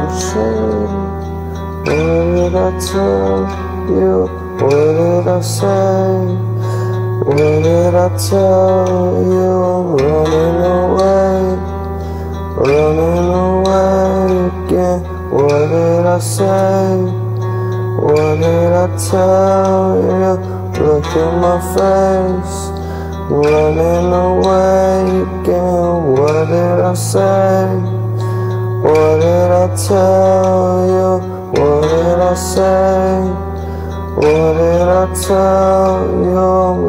What did I tell you? What did I say? What did I tell you? I'm running away again. What did I say? What did I tell you? Look at my face. Running away again. What did I say? What did I tell you? What did I say? What did I tell you? I'm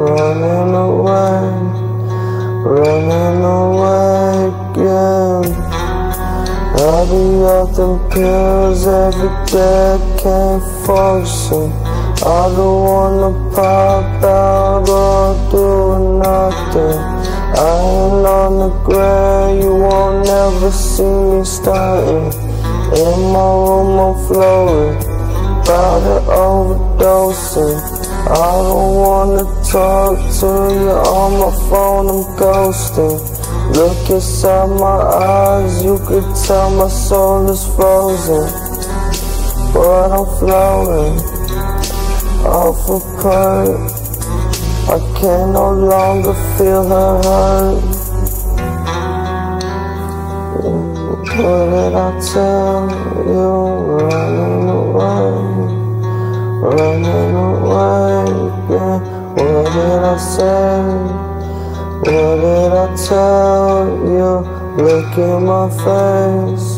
running away again. I be off them pills every day, I can't function. I don't wanna pop out or do nothing. I ain't on the ground, you won't never see me starting. In my room I'm floating, about to overdosing. I don't wanna talk to you on my phone, I'm ghosting. Look inside my eyes, you could tell my soul is frozen. But I'm floating off a perk, I can no longer feel her hurt. What did I tell you? Running away again. What did I say? What did I tell you? Look in my face.